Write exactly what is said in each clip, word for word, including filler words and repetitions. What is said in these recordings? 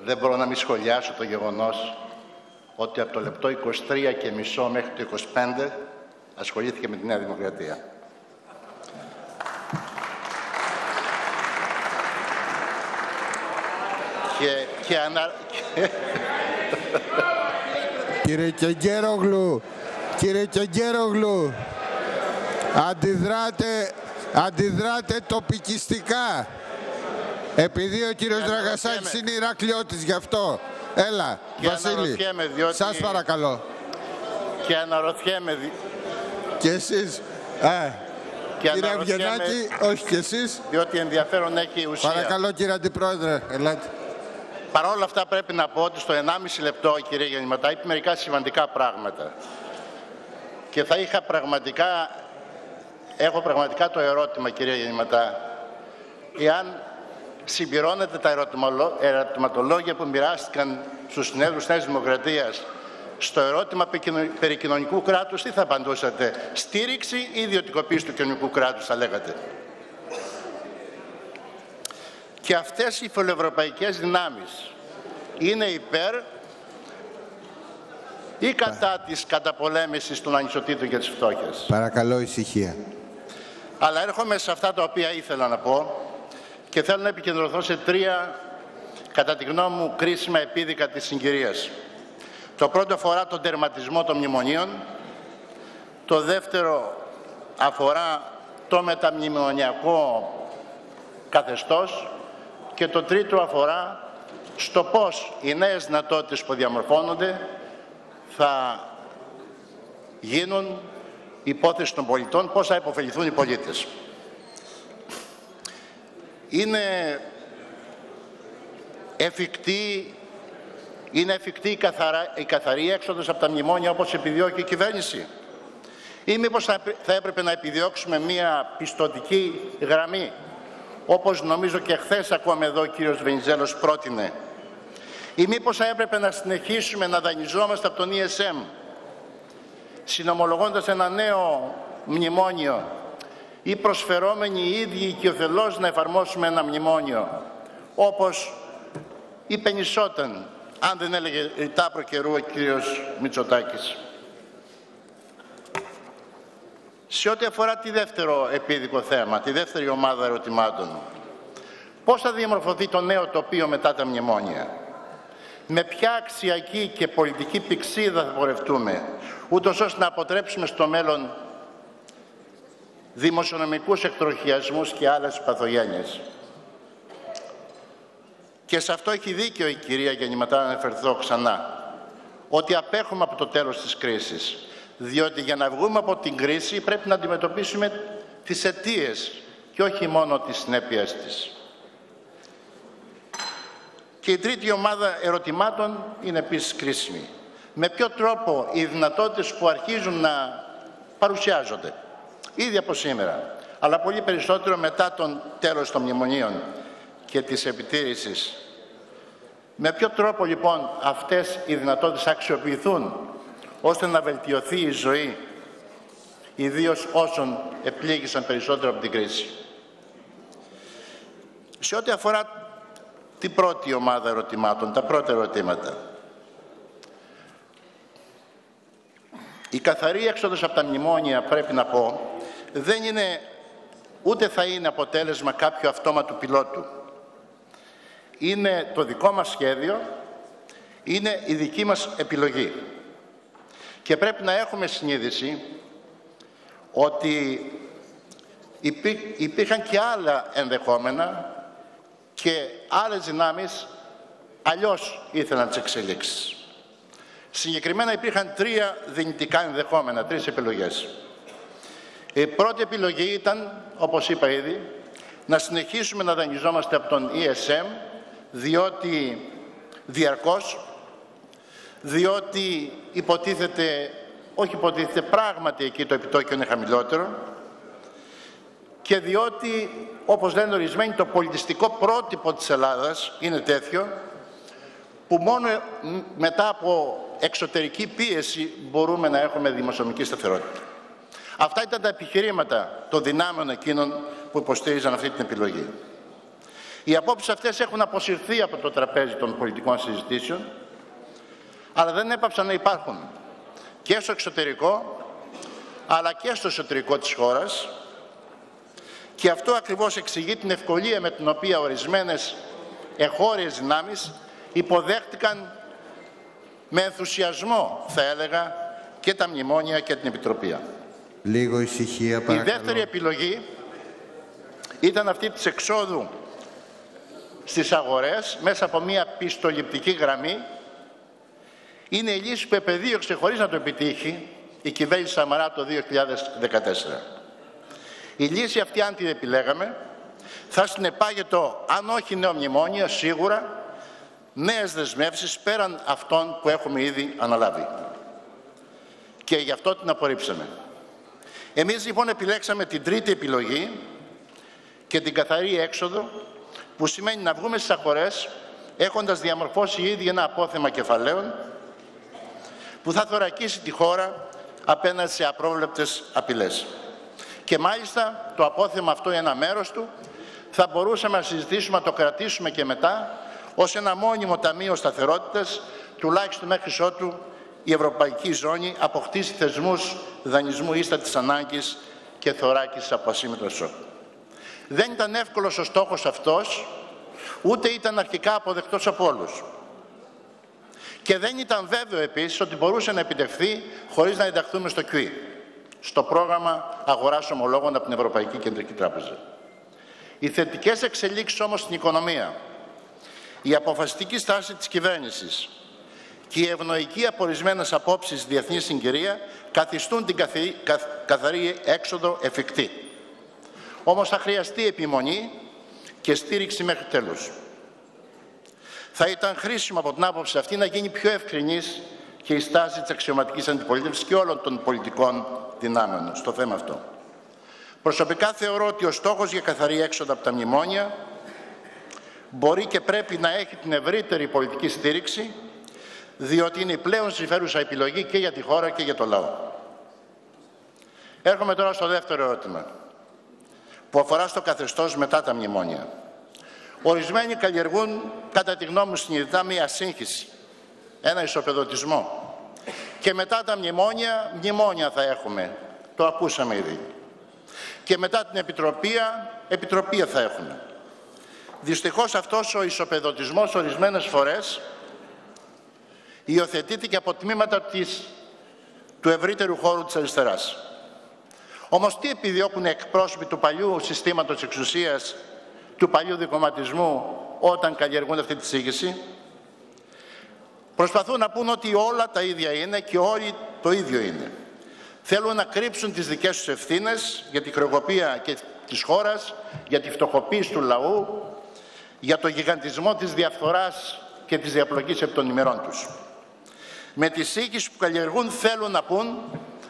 δεν μπορώ να μην σχολιάσω το γεγονός ότι από το λεπτό είκοσι τρία και μισό μέχρι το είκοσι πέντε ασχολήθηκε με τη Νέα Δημοκρατία. Και, και ανα... Κύριε Κεγγέρογλου, κύριε Κεγγέρογλου, αντιδράτε, αντιδράτε τοπικιστικά. Επειδή ο κύριος Δραγασάκης είναι Ηρακλειώτης, γι' αυτό. Έλα, και Βασίλη, διότι... σας παρακαλώ. Και αναρωτιέμαι... Δι... Και εσείς, ε, και κύριε Ευγενάκη, όχι και εσείς. Διότι ενδιαφέρον έχει η ουσία. Παρακαλώ, κύριε Αντιπρόεδρε, ελάτε. Παρ' όλα αυτά πρέπει να πω ότι στο ενάμιση λεπτό, κύριε Γεννηματά, είπε μερικά σημαντικά πράγματα. Και θα είχα πραγματικά, έχω πραγματικά το ερώτημα, κύριε Γεννηματά, εάν συμπληρώνετε τα ερωτηματολόγια που μοιράστηκαν στους συνέδρους της Νέας Δημοκρατίας στο ερώτημα περί κοινωνικού κράτους, τι θα απαντούσατε? Στήριξη ή ιδιωτικοποίηση του κοινωνικού κράτους, θα λέγατε? Και αυτές οι φιλοευρωπαϊκές δυνάμεις είναι υπέρ ή κατά της καταπολέμησης των ανισοτήτων και της φτώχειας? Παρακαλώ, ησυχία. Αλλά έρχομαι σε αυτά τα οποία ήθελα να πω και θέλω να επικεντρωθώ σε τρία, κατά τη γνώμη μου, κρίσιμα επίδικα της συγκυρίας. Το πρώτο αφορά τον τερματισμό των μνημονίων. Το δεύτερο αφορά το μεταμνημονιακό καθεστώς. Και το τρίτο αφορά στο πώς οι νέες δυνατότητες που διαμορφώνονται θα γίνουν υπόθεση των πολιτών, πώς θα υποφεληθούν οι πολίτες. Είναι εφικτή, είναι εφικτή η, καθαρά, η καθαρή έξοδος από τα μνημόνια όπως επιδιώκει η κυβέρνηση? Ή μήπως θα, θα έπρεπε να επιδιώξουμε μία πιστωτική γραμμή, όπως νομίζω και χθες ακόμη εδώ ο κύριος Βενιζέλος πρότεινε? Ή μήπως θα έπρεπε να συνεχίσουμε να δανειζόμαστε από τον ι ες εμ, συνομολογώντας ένα νέο μνημόνιο, ή προσφερόμενοι οι ίδιοι οικειοθελώς να εφαρμόσουμε ένα μνημόνιο, όπως υπενισόταν, αν δεν έλεγε ρητά προ καιρού ο κύριος Μητσοτάκης. Σε ό,τι αφορά τη δεύτερο επίδικο θέμα, τη δεύτερη ομάδα ερωτημάτων, πώς θα διαμορφωθεί το νέο τοπίο μετά τα μνημόνια? Με ποια αξιακή και πολιτική πυξίδα θα πορευτούμε, ούτως ώστε να αποτρέψουμε στο μέλλον δημοσιονομικούς εκτροχιασμούς και άλλες παθογένειες? Και σε αυτό έχει δίκιο η κυρία Γεννηματά, να αναφερθώ ξανά, ότι απέχουμε από το τέλος της κρίσης. Διότι για να βγούμε από την κρίση πρέπει να αντιμετωπίσουμε τις αιτίες και όχι μόνο τις συνέπειες της. Και η τρίτη ομάδα ερωτημάτων είναι επίσης κρίσιμη. Με ποιο τρόπο οι δυνατότητες που αρχίζουν να παρουσιάζονται ήδη από σήμερα, αλλά πολύ περισσότερο μετά τον τέλος των μνημονίων και της επιτήρησης, με ποιο τρόπο λοιπόν αυτές οι δυνατότητες θα αξιοποιηθούν ώστε να βελτιωθεί η ζωή, ιδίως όσων επλήγησαν περισσότερο από την κρίση? Σε ό,τι αφορά την πρώτη ομάδα ερωτημάτων, τα πρώτα ερωτήματα, η καθαρή έξοδος από τα μνημόνια, πρέπει να πω, δεν είναι, ούτε θα είναι αποτέλεσμα κάποιου αυτόματου πιλότου. Είναι το δικό μας σχέδιο, είναι η δική μας επιλογή. Και πρέπει να έχουμε συνείδηση ότι υπή, υπήρχαν και άλλα ενδεχόμενα και άλλες δυνάμεις αλλιώς ήθελαν τις εξελίξεις. Συγκεκριμένα υπήρχαν τρία δυνητικά ενδεχόμενα, τρεις επιλογές. Η πρώτη επιλογή ήταν, όπως είπα ήδη, να συνεχίσουμε να δανειζόμαστε από τον ι ες εμ, διότι διαρκώς, διότι υποτίθεται, όχι υποτίθεται, πράγματι εκεί το επιτόκιο είναι χαμηλότερο και διότι, όπως λένε ορισμένοι, το πολιτιστικό πρότυπο της Ελλάδας είναι τέτοιο που μόνο μετά από εξωτερική πίεση μπορούμε να έχουμε δημοσιονομική σταθερότητα. Αυτά ήταν τα επιχειρήματα των δυνάμεων εκείνων που υποστήριζαν αυτή την επιλογή. Οι απόψεις αυτές έχουν αποσυρθεί από το τραπέζι των πολιτικών συζητήσεων, αλλά δεν έπαψαν να υπάρχουν και στο εξωτερικό, αλλά και στο εσωτερικό της χώρας, και αυτό ακριβώς εξηγεί την ευκολία με την οποία ορισμένες εγχώριες δυνάμεις υποδέχτηκαν με ενθουσιασμό, θα έλεγα, και τα μνημόνια και την επιτροπή. Λίγο ησυχία, παρακαλώ. Η δεύτερη επιλογή ήταν αυτή της εξόδου στις αγορές μέσα από μια πιστοληπτική γραμμή. Είναι η λύση που επεδίωξε χωρίς να το επιτύχει η κυβέρνηση Σαμαρά το δύο χιλιάδες δεκατέσσερα. Η λύση αυτή, αν την επιλέγαμε, θα συνεπάγεται, αν όχι νέο μνημόνιο, σίγουρα νέες δεσμεύσεις πέραν αυτών που έχουμε ήδη αναλάβει. Και γι' αυτό την απορρίψαμε. Εμείς λοιπόν επιλέξαμε την τρίτη επιλογή και την καθαρή έξοδο, που σημαίνει να βγούμε στις αγορές έχοντας διαμορφώσει ήδη ένα απόθεμα κεφαλαίων που θα θωρακίσει τη χώρα απέναντι σε απρόβλεπτες απειλές. Και μάλιστα το απόθεμα αυτό, ένα μέρος του, θα μπορούσαμε να συζητήσουμε να το κρατήσουμε και μετά ως ένα μόνιμο ταμείο σταθερότητας, τουλάχιστον μέχρι ότου η ευρωπαϊκή ζώνη αποκτήσει θεσμούς δανεισμού ίστατης ανάγκης και θωράκισης από ασύμμετρα σοκ. Δεν ήταν εύκολος ο στόχος αυτός, ούτε ήταν αρχικά αποδεκτός από όλους. Και δεν ήταν βέβαιο επίσης ότι μπορούσε να επιτευχθεί χωρίς να ενταχθούμε στο κιου ι, στο πρόγραμμα αγοράς ομολόγων από την Ευρωπαϊκή Κεντρική Τράπεζα. Οι θετικές εξελίξεις όμως στην οικονομία, η αποφασιστική στάση της κυβέρνησης και η ευνοϊκή από ορισμένες απόψεις διεθνή συγκυρία καθιστούν την καθαρή έξοδο εφικτή. Όμως θα χρειαστεί επιμονή και στήριξη μέχρι τέλους. Θα ήταν χρήσιμο από την άποψη αυτή να γίνει πιο ευκρινής και η στάση της αξιωματικής αντιπολίτευσης και όλων των πολιτικών δυνάμεων στο θέμα αυτό. Προσωπικά θεωρώ ότι ο στόχος για καθαρή έξοδο από τα μνημόνια μπορεί και πρέπει να έχει την ευρύτερη πολιτική στήριξη, διότι είναι η πλέον συμφέρουσα επιλογή και για τη χώρα και για το λαό. Έρχομαι τώρα στο δεύτερο ερώτημα, που αφορά στο καθεστώς μετά τα μνημόνια. Ορισμένοι καλλιεργούν, κατά τη γνώμη μου συνειδητά, μία σύγχυση, ένα ισοπεδωτισμό. Και μετά τα μνημόνια, μνημόνια θα έχουμε. Το ακούσαμε ήδη. Και μετά την επιτροπία, επιτροπία θα έχουμε. Δυστυχώς αυτός ο ισοπεδωτισμός ορισμένες φορές υιοθετείται και από τμήματα της, του ευρύτερου χώρου της αριστεράς. Όμως τι επιδιώκουν οι εκπρόσωποι του παλιού συστήματος εξουσίας, του παλιού δικομματισμού, όταν καλλιεργούν αυτή τη σύγχυση? Προσπαθούν να πούν ότι όλα τα ίδια είναι και όλοι το ίδιο είναι. Θέλουν να κρύψουν τις δικές τους ευθύνες για τη χρεοκοπία και της χώρας, για τη φτωχοποίηση του λαού, για το γιγαντισμό της διαφθοράς και της διαπλοκής επί των ημερών τους. Με τη σύγχυση που καλλιεργούν θέλουν να πούν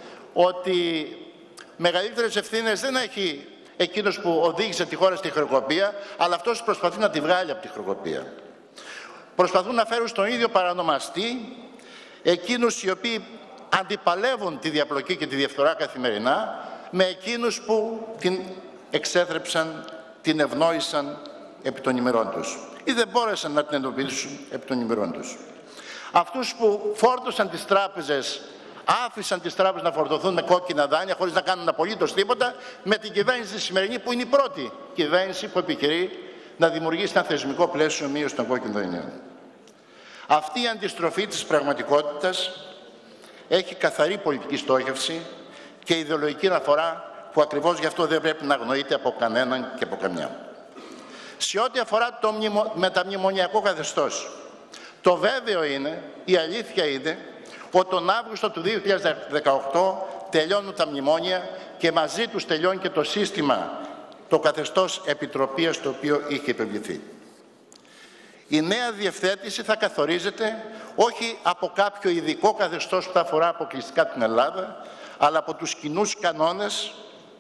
ότι μεγαλύτερες ευθύνες δεν έχει εκείνος που οδήγησε τη χώρα στη χρεοκοπία, αλλά αυτός προσπαθεί να τη βγάλει από τη χρεοκοπία. Προσπαθούν να φέρουν στον ίδιο παρανομαστή εκείνους οι οποίοι αντιπαλεύουν τη διαπλοκή και τη διαφθορά καθημερινά με εκείνους που την εξέθρεψαν, την ευνόησαν επί των ημερών τους ή δεν μπόρεσαν να την εντοπίσουν επί των ημερών τους. Αυτούς που φόρτωσαν τις τράπεζες, άφησαν τις τράπεζες να φορτωθούν με κόκκινα δάνεια χωρίς να κάνουν απολύτως τίποτα, με την κυβέρνηση τη σημερινή που είναι η πρώτη κυβέρνηση που επιχειρεί να δημιουργήσει ένα θεσμικό πλαίσιο μείωση των κόκκινων δανείων. Αυτή η αντιστροφή της πραγματικότητας έχει καθαρή πολιτική στόχευση και ιδεολογική αναφορά που ακριβώς γι' αυτό δεν πρέπει να αγνοείται από κανέναν και από καμιά. Σε ό,τι αφορά το μνημο... μεταμνημονιακό καθεστώς, το βέβαιο είναι, η αλήθεια είναι, ότι τον Αύγουστο του δύο χιλιάδες δεκαοκτώ τελειώνουν τα μνημόνια και μαζί τους τελειώνει και το σύστημα, το καθεστώς επιτροπίας το οποίο είχε επιβληθεί. Η νέα διευθέτηση θα καθορίζεται όχι από κάποιο ειδικό καθεστώς που θα αφορά αποκλειστικά την Ελλάδα, αλλά από τους κοινούς κανόνες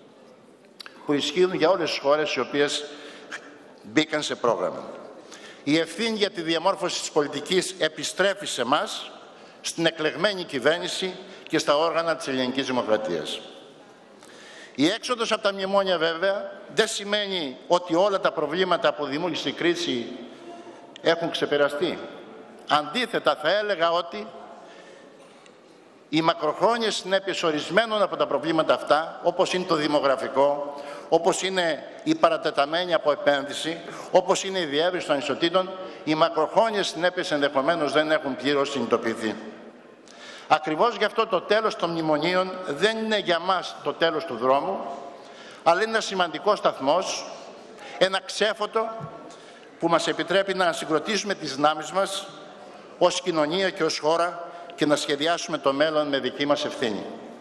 που ισχύουν για όλες τις χώρες οι οποίες μπήκαν σε πρόγραμμα. Η ευθύνη για τη διαμόρφωση της πολιτικής επιστρέφει σε εμάς, στην εκλεγμένη κυβέρνηση και στα όργανα της ελληνικής δημοκρατίας. Η έξοδος από τα μνημόνια βέβαια δεν σημαίνει ότι όλα τα προβλήματα που δημιούργησε η κρίση έχουν ξεπεραστεί. Αντίθετα, θα έλεγα ότι οι μακροχρόνιες συνέπειες ορισμένων από τα προβλήματα αυτά, όπως είναι το δημογραφικό, όπως είναι η παρατεταμένη αποεπένδυση, όπως είναι η διεύρυνση των ανισοτήτων, οι μακροχρόνιες συνέπειες ενδεχομένως δεν έχουν πλήρως συνειδητοποιηθεί. Ακριβώς γι' αυτό το τέλος των μνημονίων δεν είναι για μας το τέλος του δρόμου, αλλά είναι ένα σημαντικό σταθμός, ένα ξέφωτο που μας επιτρέπει να συγκροτήσουμε τις δυνάμεις μας ως κοινωνία και ως χώρα και να σχεδιάσουμε το μέλλον με δική μας ευθύνη.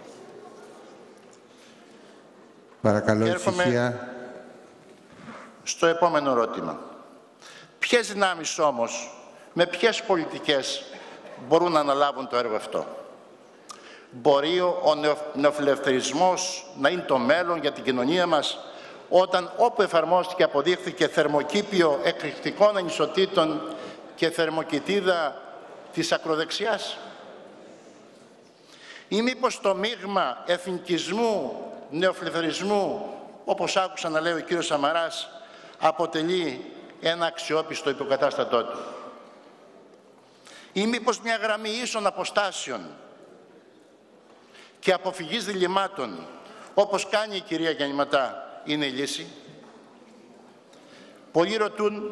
Παρακαλώ, ησυχία. Στο επόμενο ερώτημα. Ποιες δυνάμεις όμως, με ποιες πολιτικές μπορούν να αναλάβουν το έργο αυτό? Μπορεί ο νεοφιλελευθερισμός να είναι το μέλλον για την κοινωνία μας, όταν όπου εφαρμόστηκε αποδείχθηκε θερμοκήπιο εκρηκτικών ανισοτήτων και θερμοκοιτίδα της ακροδεξιάς? Ή μήπως το μείγμα εθνικισμού, νεοφιλελευθερισμού, όπως άκουσα να λέει ο κύριος Σαμαράς, αποτελεί ένα αξιόπιστο υποκατάστατό του? Ή μήπως μια γραμμή ίσων αποστάσεων και αποφυγής διλημμάτων, όπως κάνει η κυρία Γιαννηματά, είναι η λύση? Πολλοί ρωτούν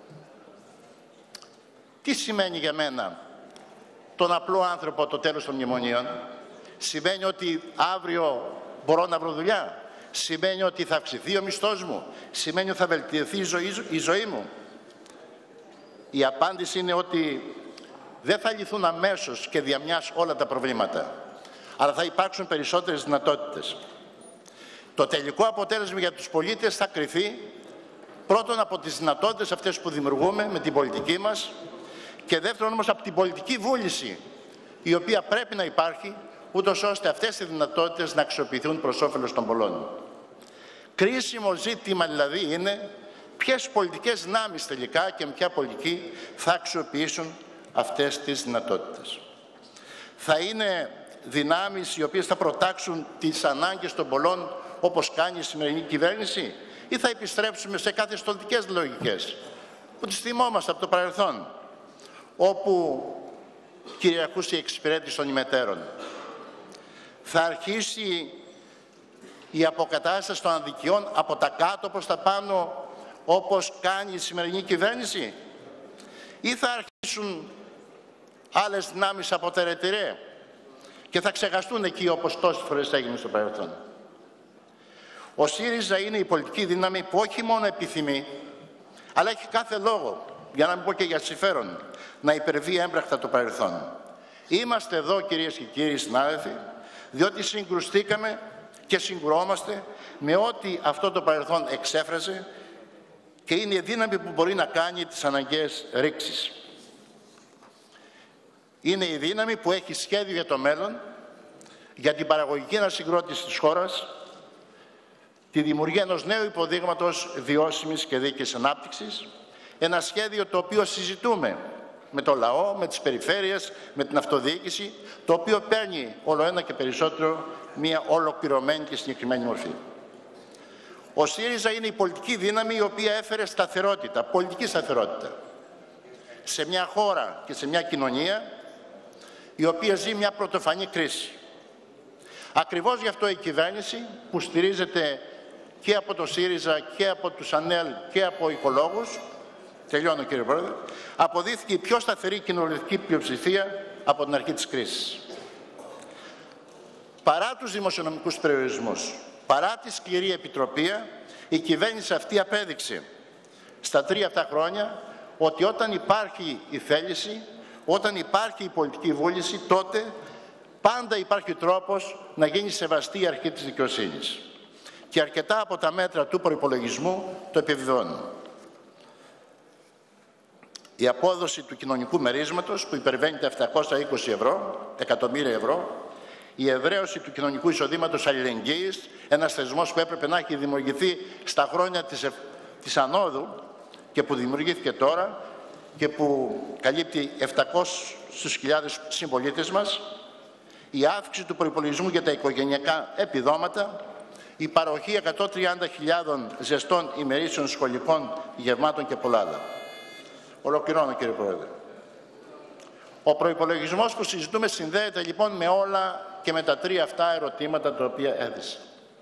τι σημαίνει για μένα τον απλό άνθρωπο το τέλος των μνημονίων. Σημαίνει ότι αύριο μπορώ να βρω δουλειά? Σημαίνει ότι θα αυξηθεί ο μισθός μου? Σημαίνει ότι θα βελτιωθεί η ζωή, η ζωή μου? Η απάντηση είναι ότι δεν θα λυθούν αμέσως και διαμιάς όλα τα προβλήματα, αλλά θα υπάρξουν περισσότερες δυνατότητες. Το τελικό αποτέλεσμα για τους πολίτες θα κριθεί πρώτον από τις δυνατότητες αυτές που δημιουργούμε με την πολιτική μας και δεύτερον όμως από την πολιτική βούληση, η οποία πρέπει να υπάρχει, ούτως ώστε αυτές οι δυνατότητες να αξιοποιηθούν προς όφελος των πολλών. Κρίσιμο ζήτημα δηλαδή είναι ποιες πολιτικές δυνάμεις τελικά και με ποια πολιτική θα αξιοποιήσουν αυτές τις δυνατότητες. Θα είναι δυνάμεις οι οποίες θα προτάξουν τις ανάγκες των πολλών, όπως κάνει η σημερινή κυβέρνηση, ή θα επιστρέψουμε σε καθεστωτικές λογικές που τις θυμόμαστε από το παρελθόν, όπου κυριαρχούσε η εξυπηρέτηση των ημετέρων? Θα αρχίσει η αποκατάσταση των αδικιών από τα κάτω προς τα πάνω, όπως κάνει η σημερινή κυβέρνηση, ή θα αρχίσουν άλλες δυνάμεις από τα ρετυρέ και θα ξεχαστούν εκεί όπως τόσες φορές έγινε στο παρελθόν? Ο ΣΥΡΙΖΑ είναι η πολιτική δύναμη που όχι μόνο επιθυμεί, αλλά έχει κάθε λόγο, για να μην πω και για συμφέρον, να υπερβεί έμπρακτα το παρελθόν. Είμαστε εδώ, κυρίες και κύριοι συνάδελφοι, διότι συγκρουστήκαμε και συγκρουόμαστε με ό,τι αυτό το παρελθόν εξέφρασε και είναι η δύναμη που μπορεί να κάνει τις αναγκαίες ρήξεις. Είναι η δύναμη που έχει σχέδιο για το μέλλον, για την παραγωγική ανασυγκρότηση της χώρας, τη δημιουργία ενός νέου υποδείγματος βιώσιμης και δίκαιης ανάπτυξης, ένα σχέδιο το οποίο συζητούμε με το λαό, με τις περιφέρειες, με την αυτοδιοίκηση, το οποίο παίρνει όλο ένα και περισσότερο μια ολοκληρωμένη και συγκεκριμένη μορφή. Ο ΣΥΡΙΖΑ είναι η πολιτική δύναμη η οποία έφερε σταθερότητα, πολιτική σταθερότητα, σε μια χώρα και σε μια κοινωνία η οποία ζει μια πρωτοφανή κρίση. Ακριβώς γι' αυτό η κυβέρνηση, που στηρίζεται και από το ΣΥΡΙΖΑ και από τους ΑΝΕΛ και από οικολόγους, τελειώνω κύριε Πρόεδρε, αποδείχθηκε η πιο σταθερή κοινοβουλευτική πλειοψηφία από την αρχή της κρίσης. Παρά τους δημοσιονομικούς περιορισμούς, παρά τη σκληρή επιτροπία, η κυβέρνηση αυτή απέδειξε στα τρία αυτά χρόνια ότι όταν υπάρχει η θέληση, όταν υπάρχει η πολιτική βούληση, τότε πάντα υπάρχει τρόπος να γίνει σεβαστή η αρχή της δικαιοσύνης. Και αρκετά από τα μέτρα του προϋπολογισμού το επιβεβαιώνουν. Η απόδοση του κοινωνικού μερίσματος που υπερβαίνει τα επτακόσια είκοσι ευρώ, εκατομμύρια ευρώ, η ευραίωση του κοινωνικού εισοδήματος αλληλεγγύης, ένας θεσμός που έπρεπε να έχει δημιουργηθεί στα χρόνια της, ευ... της ανόδου και που δημιουργήθηκε τώρα και που καλύπτει επτακόσιες χιλιάδες συμπολίτες μας, η αύξηση του προϋπολογισμού για τα οικογενειακά επιδόματα, η παροχή εκατόν τριάντα χιλιάδων ζεστών ημερήσεων σχολικών γευμάτων και πολλά άλλα. Ολοκληρώνω, κύριε Πρόεδρε. Ο προϋπολογισμός που συζητούμε συνδέεται λοιπόν με όλα και με τα τρία αυτά ερωτήματα τα οποία έθεσα.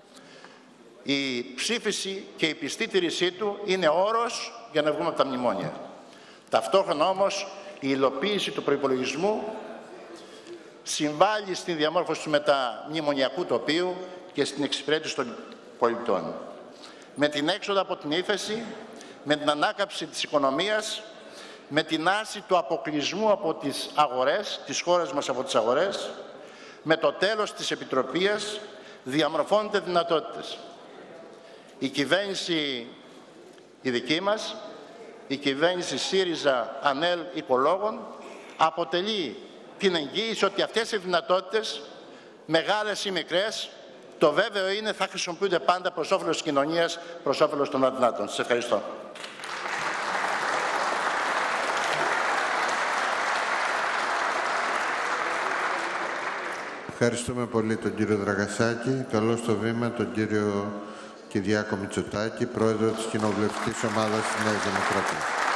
Η ψήφιση και η πιστή τήρησή του είναι όρος για να βγούμε από τα μνημόνια. Ταυτόχρονα όμως η υλοποίηση του προϋπολογισμού συμβάλλει στην διαμόρφωση του μεταμνημονιακού τοπίου και στην εξυπηρέτηση των πολιτών. Με την έξοδο από την ύφεση, με την ανάκαμψη της οικονομίας, με την άρση του αποκλεισμού από τις αγορές, τις χώρες μας από τις αγορές, με το τέλος της επιτροπίας, διαμορφώνονται δυνατότητες. Η κυβέρνηση η δική μας, η κυβέρνηση ΣΥΡΙΖΑ ΑΝΕΛ Οικολόγων, αποτελεί την εγγύηση ότι αυτές οι δυνατότητες, μεγάλες ή μικρές, το βέβαιο είναι θα χρησιμοποιούνται πάντα προς όφελος της κοινωνίας, προς όφελος των αδυνάτων. Σας ευχαριστώ. Ευχαριστούμε πολύ τον κύριο Δραγασάκη. Καλώ στο βήμα τον κύριο Κυριάκο Μητσοτάκη, πρόεδρο της Κοινοβουλευτικής Ομάδας της Νέας Δημοκρατίας.